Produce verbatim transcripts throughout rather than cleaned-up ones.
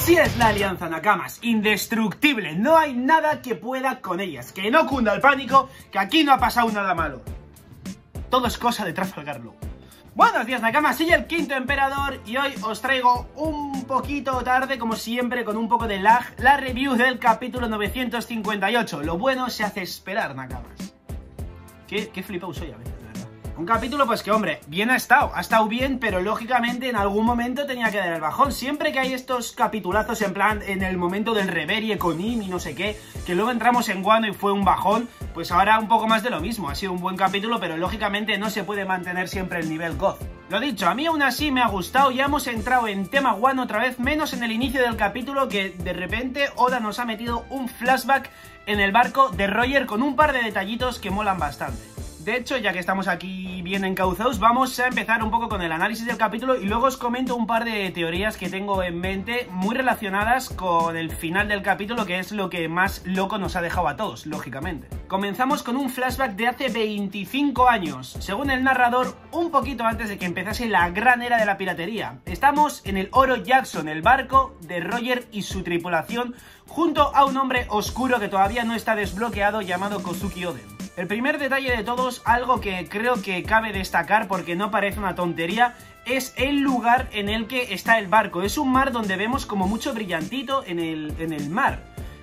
Así es la alianza, Nakamas, indestructible, no hay nada que pueda con ellas, que no cunda el pánico, que aquí no ha pasado nada malo. Todo es cosa de Trafalgar Law. Buenos días, Nakamas, soy el Quinto Emperador y hoy os traigo un poquito tarde, como siempre, con un poco de lag, la review del capítulo novecientos cincuenta y ocho. Lo bueno se hace esperar, Nakamas. Qué, qué flipado soy a veces, de verdad. Un capítulo, pues que, hombre, bien ha estado, ha estado bien, pero lógicamente en algún momento tenía que dar el bajón. Siempre que hay estos capitulazos en plan, en el momento del Reverie con Im y no sé qué, que luego entramos en Wano y fue un bajón, pues ahora un poco más de lo mismo. Ha sido un buen capítulo, pero lógicamente no se puede mantener siempre el nivel God. Lo dicho, a mí aún así me ha gustado, ya hemos entrado en tema Wano otra vez, menos en el inicio del capítulo, que de repente Oda nos ha metido un flashback en el barco de Roger con un par de detallitos que molan bastante. De hecho, ya que estamos aquí bien encauzados, vamos a empezar un poco con el análisis del capítulo y luego os comento un par de teorías que tengo en mente muy relacionadas con el final del capítulo, que es lo que más loco nos ha dejado a todos, lógicamente. Comenzamos con un flashback de hace veinticinco años, según el narrador, un poquito antes de que empezase la gran era de la piratería. Estamos en el Oro Jackson, el barco de Roger y su tripulación, junto a un hombre oscuro que todavía no está desbloqueado llamado Kozuki Oden. El primer detalle de todos, algo que creo que cabe destacar porque no parece una tontería, es el lugar en el que está el barco. Es un mar donde vemos como mucho brillantito en el, en el mar.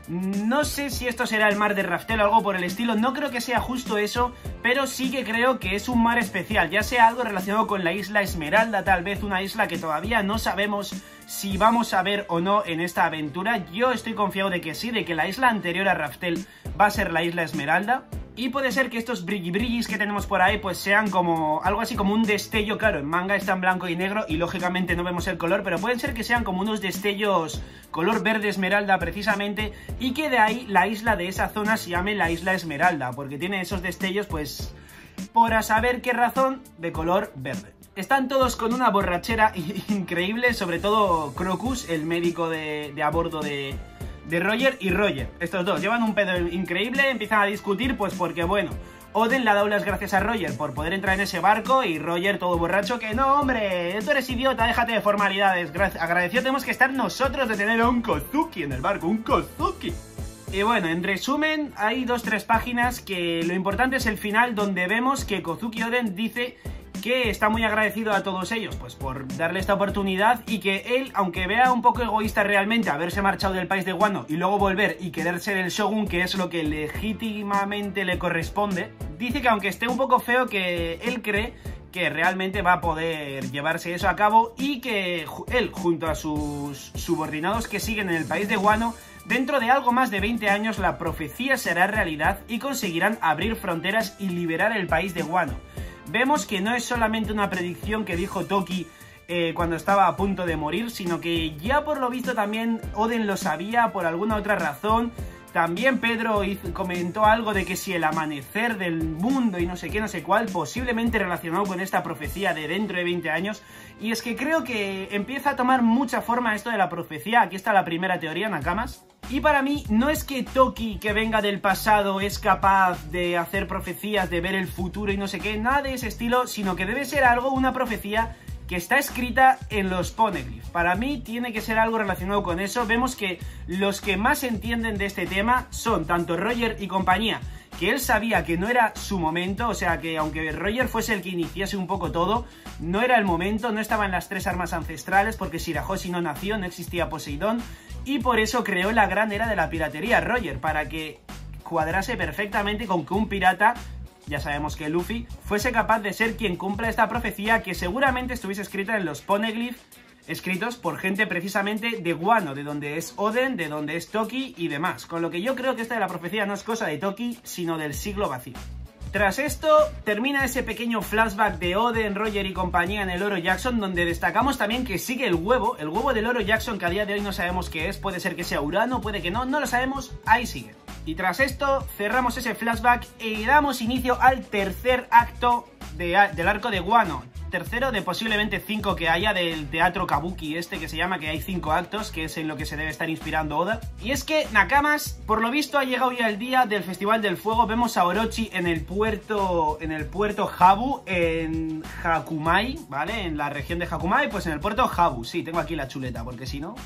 No sé si esto será el mar de Raftel o algo por el estilo, no creo que sea justo eso, pero sí que creo que es un mar especial, ya sea algo relacionado con la isla Esmeralda, tal vez una isla que todavía no sabemos si vamos a ver o no en esta aventura. Yo estoy confiado de que sí, de que la isla anterior a Raftel va a ser la isla Esmeralda. Y puede ser que estos brilli brillis que tenemos por ahí pues sean como algo así como un destello. Claro, en manga está en blanco y negro y lógicamente no vemos el color, pero pueden ser que sean como unos destellos color verde esmeralda precisamente, y que de ahí la isla de esa zona se llame la isla Esmeralda, porque tiene esos destellos pues por a saber qué razón de color verde. Están todos con una borrachera increíble, sobre todo Crocus, el médico de, de a bordo de... de Roger y Roger. Estos dos llevan un pedo increíble, empiezan a discutir pues porque, bueno, Oden le ha dado las gracias a Roger por poder entrar en ese barco y Roger todo borracho que no, hombre, tú eres idiota, déjate de formalidades, agradecido tenemos que estar nosotros de tener a un Kozuki en el barco, un Kozuki. Y bueno, en resumen, hay dos tres páginas que lo importante es el final, donde vemos que Kozuki Oden dice que está muy agradecido a todos ellos pues por darle esta oportunidad, y que él, aunque vea un poco egoísta realmente haberse marchado del país de Wano y luego volver y querer ser el shogun, que es lo que legítimamente le corresponde, dice que aunque esté un poco feo, que él cree que realmente va a poder llevarse eso a cabo, y que él, junto a sus subordinados que siguen en el país de Wano, dentro de algo más de veinte años la profecía será realidad y conseguirán abrir fronteras y liberar el país de Wano. Vemos que no es solamente una predicción que dijo Toki eh, cuando estaba a punto de morir, sino que ya por lo visto también Oden lo sabía por alguna otra razón. También Pedro hizo, comentó algo de que si el amanecer del mundo y no sé qué, no sé cuál, posiblemente relacionado con esta profecía de dentro de veinte años. Y es que creo que empieza a tomar mucha forma esto de la profecía. Aquí está la primera teoría, Nakamas. Y para mí no es que Toki, que venga del pasado, es capaz de hacer profecías, de ver el futuro y no sé qué, nada de ese estilo, sino que debe ser algo, una profecía que está escrita en los Poneglyphs. Para mí tiene que ser algo relacionado con eso. Vemos que los que más entienden de este tema son tanto Roger y compañía, que él sabía que no era su momento, o sea que aunque Roger fuese el que iniciase un poco todo, no era el momento, no estaban las tres armas ancestrales, porque Shirahoshi no nació, no existía Poseidón, y por eso creó la gran era de la piratería Roger, para que cuadrase perfectamente con que un pirata, ya sabemos que Luffy, fuese capaz de ser quien cumpla esta profecía, que seguramente estuviese escrita en los Poneglyphs, escritos por gente precisamente de Wano, de donde es Oden, de donde es Toki y demás. Con lo que yo creo que esta de la profecía no es cosa de Toki, sino del siglo vacío. Tras esto, termina ese pequeño flashback de Oden, Roger y compañía en el Oro Jackson, donde destacamos también que sigue el huevo, el huevo del Oro Jackson, que a día de hoy no sabemos qué es, puede ser que sea Urano, puede que no, no lo sabemos, ahí sigue. Y tras esto, cerramos ese flashback y damos inicio al tercer acto de, del arco de Wano. Tercero de posiblemente cinco que haya del teatro kabuki este que se llama, que hay cinco actos, que es en lo que se debe estar inspirando Oda. Y es que, Nakamas, por lo visto ha llegado ya el día del Festival del Fuego. Vemos a Orochi en el puerto, en el puerto Habu, en Hakumai, ¿vale? En la región de Hakumai, pues en el puerto Habu. Sí, tengo aquí la chuleta, porque si no...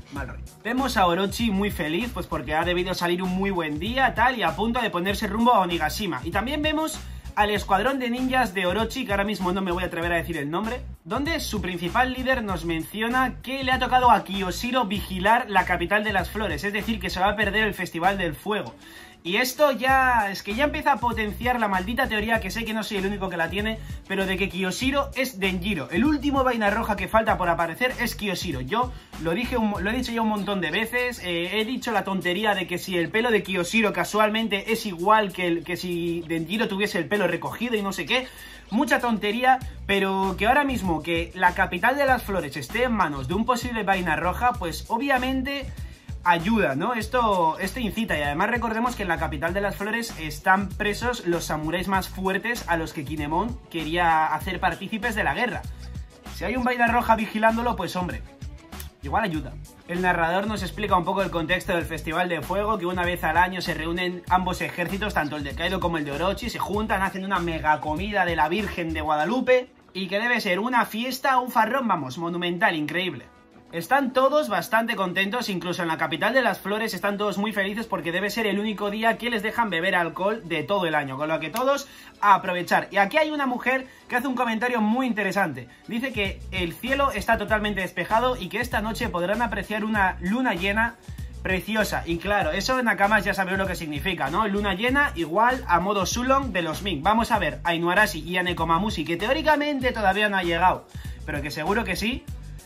mal rollo. Vemos a Orochi muy feliz, pues porque ha debido salir un muy buen día, tal, y a punto de ponerse rumbo a Onigashima. Y también vemos al escuadrón de ninjas de Orochi, que ahora mismo no me voy a atrever a decir el nombre, donde su principal líder nos menciona que le ha tocado a Kiyoshiro vigilar la capital de las flores, es decir, que se va a perder el Festival del Fuego. Y esto ya, es que ya empieza a potenciar la maldita teoría, que sé que no soy el único que la tiene, pero de que Kiyoshiro es Denjiro. El último vaina roja que falta por aparecer es Kiyoshiro. Yo lo dije, un, lo he dicho ya un montón de veces, eh, he dicho la tontería de que si el pelo de Kiyoshiro casualmente es igual que, el, que si Denjiro tuviese el pelo recogido y no sé qué. Mucha tontería, pero que ahora mismo que la capital de las flores esté en manos de un posible vaina roja, pues obviamente ayuda, ¿no? Esto, esto incita, y además recordemos que en la capital de las flores están presos los samuráis más fuertes a los que Kinemon quería hacer partícipes de la guerra. Si hay un vaina roja vigilándolo, pues hombre, igual ayuda. El narrador nos explica un poco el contexto del Festival de Fuego, que una vez al año se reúnen ambos ejércitos, tanto el de Kaido como el de Orochi, se juntan, hacen una mega comida de la Virgen de Guadalupe, y que debe ser una fiesta, un farrón, vamos, monumental, increíble. Están todos bastante contentos, incluso en la capital de las flores están todos muy felices porque debe ser el único día que les dejan beber alcohol de todo el año, con lo que todos a aprovechar. Y aquí hay una mujer que hace un comentario muy interesante. Dice que el cielo está totalmente despejado y que esta noche podrán apreciar una luna llena preciosa. Y claro, eso en Nakamas ya sabéis lo que significa, ¿no? Luna llena igual a modo Sulong de los Mink. Vamos a ver a Inuarashi y a Nekomamushi, que teóricamente todavía no ha llegado, pero que seguro que sí,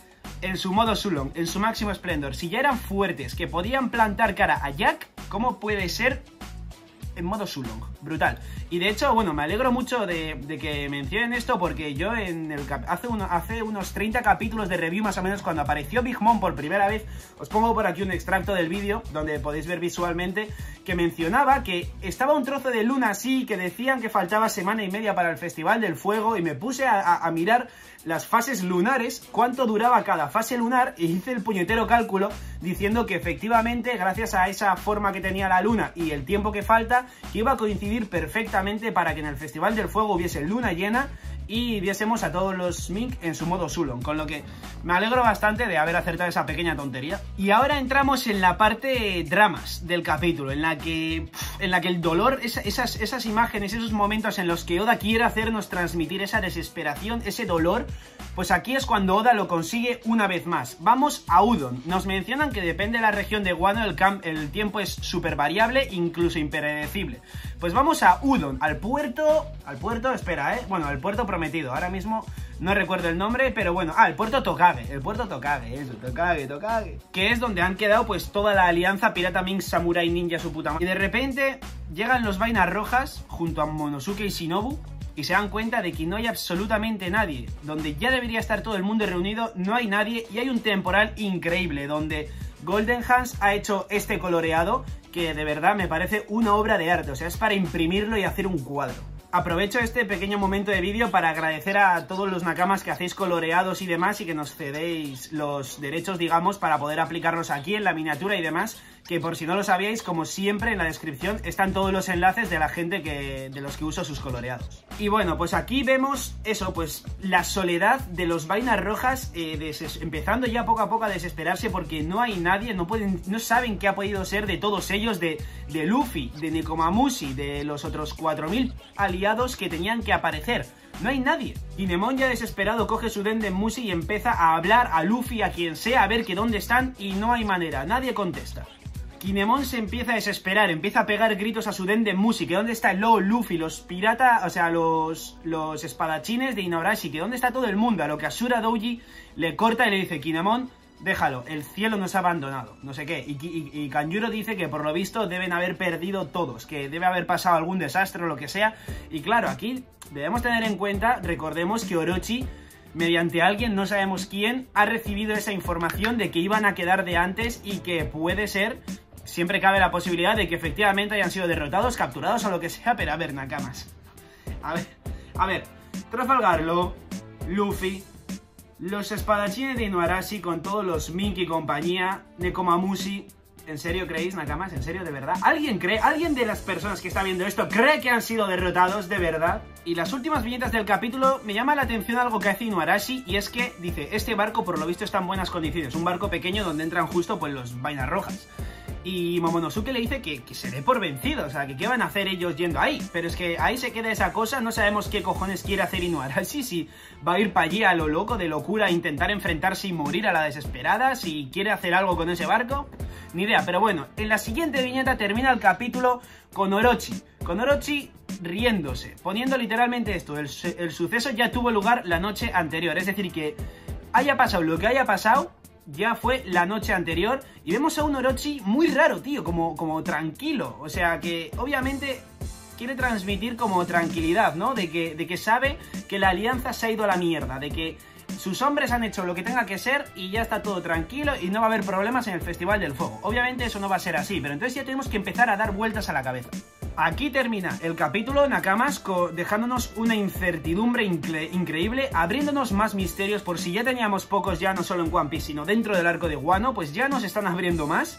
en su modo Sulong, en su máximo esplendor. Si ya eran fuertes, que podían plantar cara a Jack, ¿cómo puede ser en modo Sulong? Brutal. Y de hecho, bueno, me alegro mucho de, de que mencionen esto, porque yo en el hace, uno, hace unos treinta capítulos de review más o menos, cuando apareció Big Mom por primera vez, os pongo por aquí un extracto del vídeo donde podéis ver visualmente que mencionaba que estaba un trozo de luna así, que decían que faltaba semana y media para el Festival del Fuego, y me puse a, a, a mirar las fases lunares, cuánto duraba cada fase lunar, y hice el puñetero cálculo diciendo que efectivamente, gracias a esa forma que tenía la luna y el tiempo que falta, que iba a coincidir perfectamente para que en el Festival del Fuego hubiese luna llena y viésemos a todos los Mink en su modo Sulong, con lo que me alegro bastante de haber acertado esa pequeña tontería. Y ahora entramos en la parte dramas del capítulo, en la que en la que el dolor, esa, esas, esas imágenes, esos momentos en los que Oda quiere hacernos transmitir esa desesperación, ese dolor, pues aquí es cuando Oda lo consigue una vez más. Vamos a Udon. Nos mencionan que depende de la región de Wano, el, el tiempo es súper variable, incluso impredecible. Pues vamos a Udon, al puerto, al puerto, espera, eh, bueno, al puerto prometido, ahora mismo no recuerdo el nombre, pero bueno, ah, el puerto Tokage, el puerto Tokage, eso, Tokage, Tokage, que es donde han quedado pues toda la alianza Pirata Mink, Samurai Ninja, su puta madre. Y de repente llegan los vainas rojas junto a Monosuke y Shinobu y se dan cuenta de que no hay absolutamente nadie. Donde ya debería estar todo el mundo reunido, no hay nadie, y hay un temporal increíble donde Golden Hands ha hecho este coloreado que de verdad me parece una obra de arte, o sea, es para imprimirlo y hacer un cuadro. Aprovecho este pequeño momento de vídeo para agradecer a todos los nakamas que hacéis coloreados y demás, y que nos cedéis los derechos, digamos, para poder aplicarlos aquí en la miniatura y demás, que por si no lo sabíais, como siempre en la descripción están todos los enlaces de la gente que, de los que uso sus coloreados. Y bueno, pues aquí vemos eso, pues la soledad de los vainas rojas, eh, empezando ya poco a poco a desesperarse porque no hay nadie, no pueden, no saben qué ha podido ser de todos ellos, de, de Luffy, de Nekomamushi, de los otros cuatro mil aliados que tenían que aparecer. No hay nadie. Kinemon, ya desesperado, coge su Dendenmushi y empieza a hablar a Luffy, a quien sea, a ver que dónde están, y no hay manera, nadie contesta. Kinemon se empieza a desesperar, empieza a pegar gritos a su Dendenmushi, que dónde está Law, Luffy, los piratas, o sea, los, los espadachines de Inuarashi, que dónde está todo el mundo, a lo que Asura Doji le corta y le dice: Kinemon, déjalo, el cielo nos ha abandonado, no sé qué, y, y, y Kanjuro dice que por lo visto deben haber perdido todos, que debe haber pasado algún desastre o lo que sea, y claro, aquí debemos tener en cuenta, recordemos que Orochi, mediante alguien, no sabemos quién, ha recibido esa información de que iban a quedar de antes y que puede ser, siempre cabe la posibilidad de que efectivamente hayan sido derrotados, capturados o lo que sea, pero a ver, nakamas. A ver, a ver, Trafalgar Law, Luffy, los espadachines de Inuarashi con todos los Mink y compañía, Nekomamushi. ¿En serio creéis, nakamas? ¿En serio, de verdad? ¿Alguien cree? ¿Alguien de las personas que está viendo esto cree que han sido derrotados de verdad? Y las últimas viñetas del capítulo me llama la atención algo que hace Inuarashi, y es que dice, este barco por lo visto está en buenas condiciones, un barco pequeño donde entran justo pues los vainas rojas. Y Momonosuke le dice que, que se dé por vencido, o sea, que qué van a hacer ellos yendo ahí. Pero es que ahí se queda esa cosa, no sabemos qué cojones quiere hacer Inuarashi, si va a ir para allí a lo loco, de locura, a intentar enfrentarse y morir a la desesperada, si quiere hacer algo con ese barco, ni idea. Pero bueno, en la siguiente viñeta termina el capítulo con Orochi, con Orochi riéndose, poniendo literalmente esto, el, el suceso ya tuvo lugar la noche anterior, es decir, que haya pasado lo que haya pasado, ya fue la noche anterior. Y vemos a un Orochi muy raro, tío, como, como tranquilo. O sea, que obviamente quiere transmitir como tranquilidad, ¿no? De que, de que sabe que la alianza se ha ido a la mierda, de que sus hombres han hecho lo que tenga que ser y ya está todo tranquilo y no va a haber problemas en el Festival del Fuego. Obviamente eso no va a ser así, pero entonces ya tenemos que empezar a dar vueltas a la cabeza. Aquí termina el capítulo, Nakamas, dejándonos una incertidumbre incre increíble, abriéndonos más misterios. Por si ya teníamos pocos ya no solo en One Piece, sino dentro del arco de Wano, pues ya nos están abriendo más.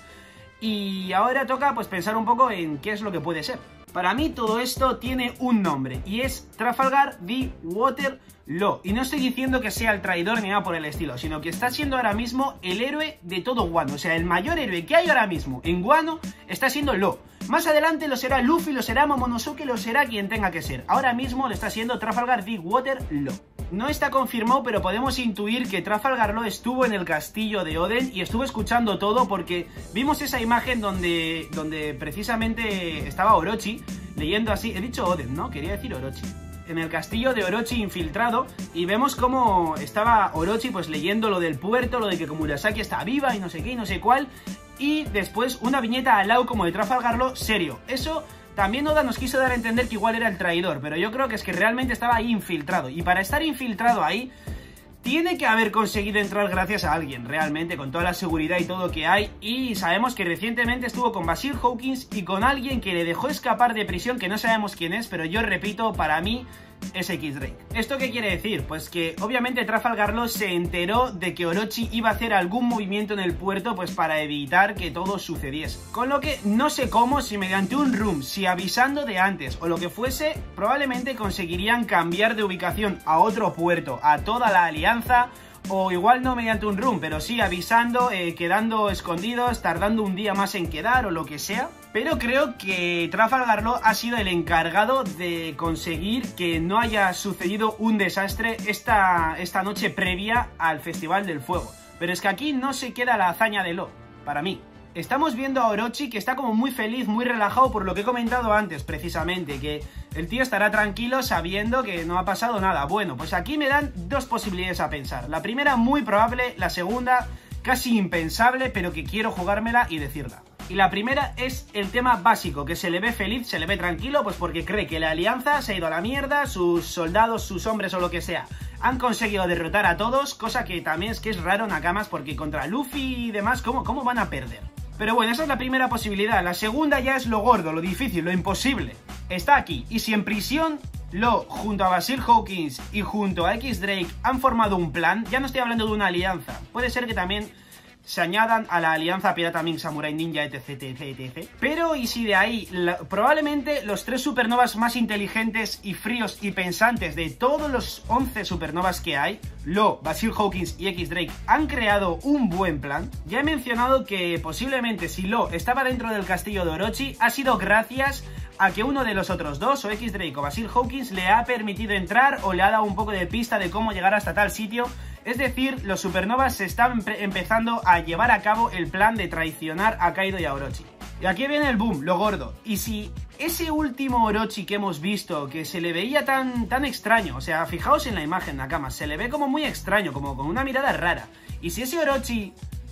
Y ahora toca pues pensar un poco en qué es lo que puede ser. Para mí todo esto tiene un nombre, y es Trafalgar the Waterloo. Y no estoy diciendo que sea el traidor ni nada por el estilo, sino que está siendo ahora mismo el héroe de todo Wano. O sea, el mayor héroe que hay ahora mismo en Wano está siendo Law. Más adelante lo será Luffy, lo será Momonosuke, lo será quien tenga que ser. Ahora mismo lo está siendo Trafalgar the Waterloo. No está confirmado, pero podemos intuir que Trafalgar Law estuvo en el castillo de Oden y estuvo escuchando todo, porque vimos esa imagen donde, donde precisamente estaba Orochi leyendo así. He dicho Oden, ¿no? Quería decir Orochi. En el castillo de Orochi infiltrado, y vemos cómo estaba Orochi pues leyendo lo del puerto, lo de que Komurasaki está viva y no sé qué y no sé cuál. Y después una viñeta al lado como de Trafalgar Law serio. Eso también Oda nos quiso dar a entender que igual era el traidor, pero yo creo que es que realmente estaba ahí infiltrado. Y para estar infiltrado ahí, tiene que haber conseguido entrar gracias a alguien, realmente, con toda la seguridad y todo que hay. Y sabemos que recientemente estuvo con Basil Hawkins y con alguien que le dejó escapar de prisión, que no sabemos quién es, pero yo repito, para mí es X-Drake. ¿Esto qué quiere decir? Pues que obviamente Trafalgar Law se enteró de que Orochi iba a hacer algún movimiento en el puerto pues para evitar que todo sucediese. Con lo que no sé cómo, si mediante un room, si avisando de antes o lo que fuese, probablemente conseguirían cambiar de ubicación a otro puerto, a toda la alianza. O igual no mediante un room, pero sí avisando, eh, quedando escondidos, tardando un día más en quedar o lo que sea. Pero creo que Trafalgar Law ha sido el encargado de conseguir que no haya sucedido un desastre esta, esta noche previa al Festival del Fuego. Pero es que aquí no se queda la hazaña de Law, para mí. Estamos viendo a Orochi que está como muy feliz, muy relajado por lo que he comentado antes, precisamente, que el tío estará tranquilo sabiendo que no ha pasado nada. Bueno, pues aquí me dan dos posibilidades a pensar. La primera muy probable, la segunda casi impensable, pero que quiero jugármela y decirla. Y la primera es el tema básico, que se le ve feliz, se le ve tranquilo, pues porque cree que la alianza se ha ido a la mierda, sus soldados, sus hombres o lo que sea han conseguido derrotar a todos, cosa que también es que es raro, Nakamas, porque contra Luffy y demás, ¿cómo, cómo van a perder? Pero bueno, esa es la primera posibilidad. La segunda ya es lo gordo, lo difícil, lo imposible. Está aquí. Y si en prisión Law, junto a Basil Hawkins y junto a X-Drake han formado un plan, ya no estoy hablando de una alianza. Puede ser que también se añadan a la alianza Pirata Mink, Samurai Ninja, etc, etc, etcétera. Pero y si de ahí, la, probablemente los tres supernovas más inteligentes y fríos y pensantes de todos los once supernovas que hay, Law, Basil Hawkins y X-Drake, han creado un buen plan. Ya he mencionado que posiblemente si Law estaba dentro del castillo de Orochi, ha sido gracias a que uno de los otros dos, o X-Drake o Basil Hawkins, le ha permitido entrar o le ha dado un poco de pista de cómo llegar hasta tal sitio. Es decir, los supernovas se están empezando a llevar a cabo el plan de traicionar a Kaido y a Orochi. Y aquí viene el boom, lo gordo. Y si ese último Orochi que hemos visto, que se le veía tan, tan extraño, o sea, fijaos en la imagen, Nakamas, se le ve como muy extraño, como con una mirada rara. Y si ese Orochi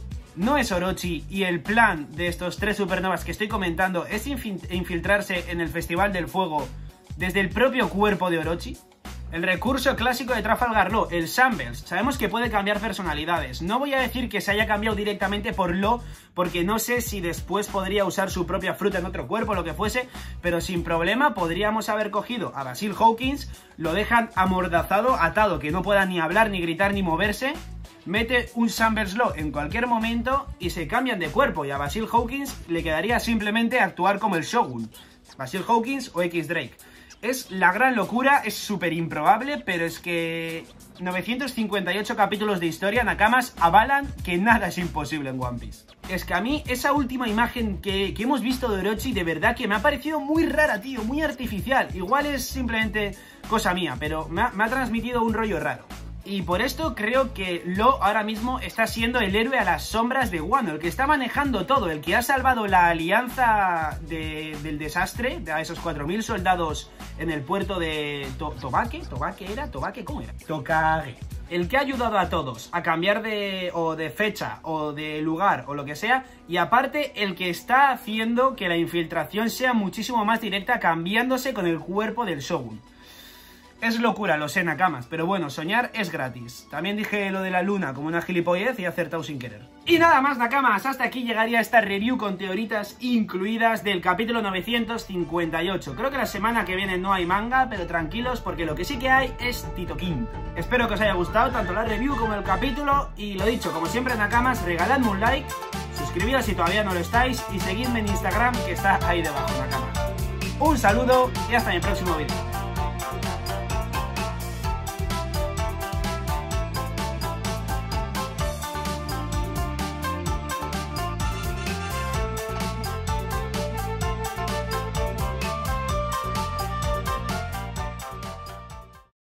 no es Orochi y el plan de estos tres supernovas que estoy comentando es infiltrarse en el Festival del Fuego desde el propio cuerpo de Orochi, el recurso clásico de Trafalgar Law, el Shambles, sabemos que puede cambiar personalidades. No voy a decir que se haya cambiado directamente por Law, porque no sé si después podría usar su propia fruta en otro cuerpo, lo que fuese, pero sin problema podríamos haber cogido a Basil Hawkins, lo dejan amordazado, atado, que no pueda ni hablar, ni gritar, ni moverse, mete un Shambles Law en cualquier momento y se cambian de cuerpo, y a Basil Hawkins le quedaría simplemente actuar como el Shogun, Basil Hawkins o X-Drake. Es la gran locura, es súper improbable, pero es que novecientos cincuenta y ocho capítulos de historia, Nakamas, avalan que nada es imposible en One Piece. Es que a mí esa última imagen que, que hemos visto de Orochi, de verdad que me ha parecido muy rara, tío, muy artificial. Igual es simplemente cosa mía, pero me ha, me ha transmitido un rollo raro. Y por esto creo que Law ahora mismo está siendo el héroe a las sombras de Wano, el que está manejando todo, el que ha salvado la alianza de, del desastre, de esos cuatro mil soldados en el puerto de to Tobake, ¿Tobake era? ¿Tobake? ¿Cómo era? Tokage. El que ha ayudado a todos a cambiar de, o de fecha o de lugar o lo que sea, y aparte el que está haciendo que la infiltración sea muchísimo más directa, cambiándose con el cuerpo del Shogun. Es locura, lo sé, Nakamas, pero bueno, soñar es gratis. También dije lo de la luna como una gilipollez y he acertado sin querer. Y nada más, Nakamas, hasta aquí llegaría esta review con teoritas incluidas del capítulo novecientos cincuenta y ocho. Creo que la semana que viene no hay manga, pero tranquilos porque lo que sí que hay es Tito King. Espero que os haya gustado tanto la review como el capítulo y lo dicho, como siempre, Nakamas, regaladme un like, suscribíos si todavía no lo estáis y seguidme en Instagram que está ahí debajo, Nakamas. Un saludo y hasta mi próximo vídeo.